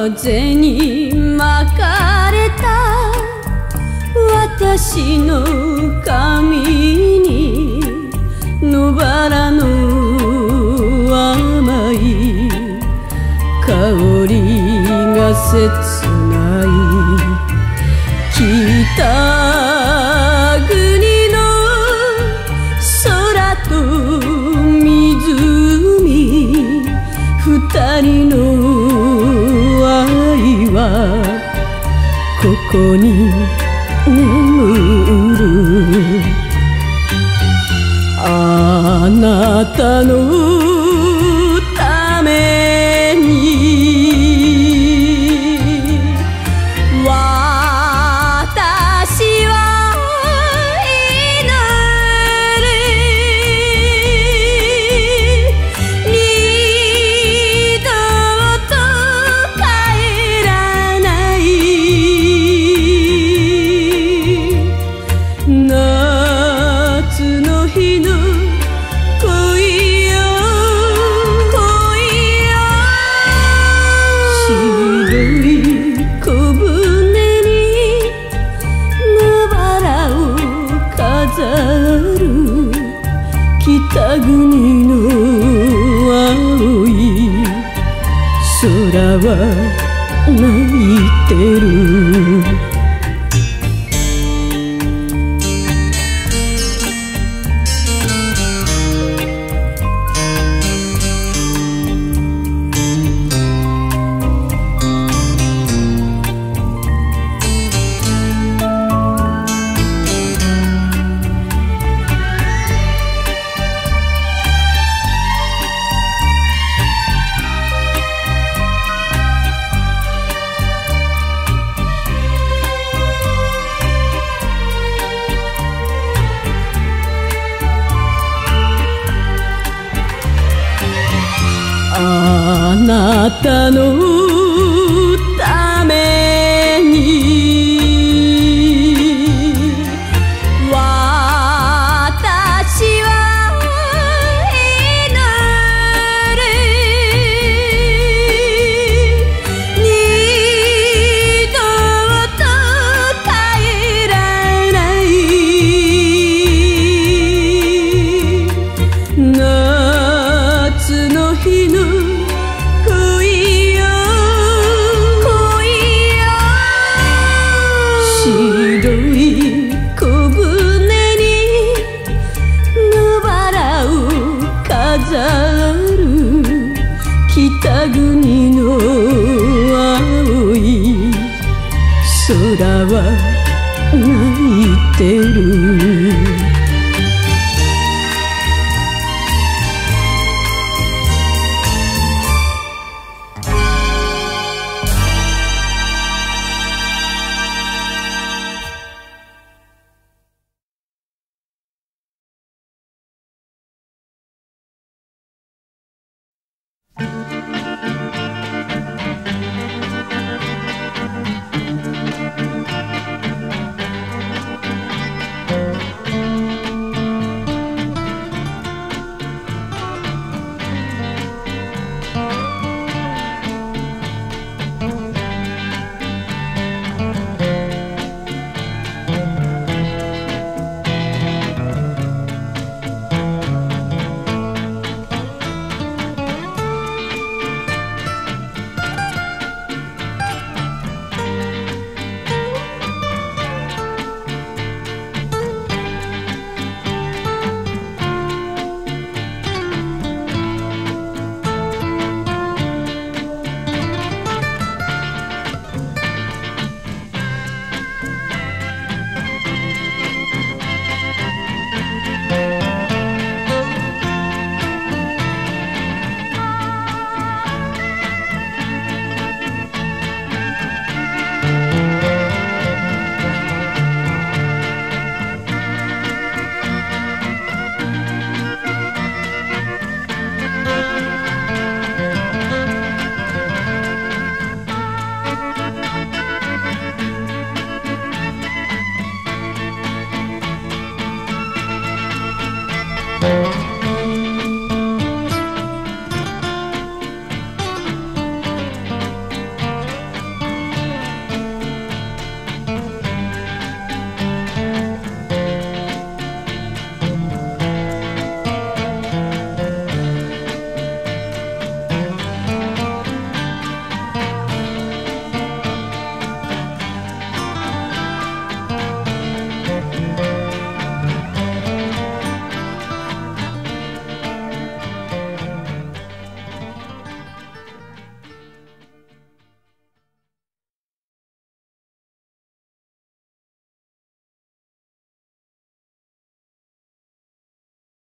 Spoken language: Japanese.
風に巻かれた私の髪に野バラの甘い香りが切ない北国の空と湖二人の愛はここに眠るあなたのために私は祈る二度と帰らない夏の日の恋よ恋よ白い小舟に野バラを飾る北国の青い空は泣いてるあなたのために私は祈る二度と帰らない夏の日の恋よ恋よ白い小舟に野バラを飾る北国の青い空は泣いてる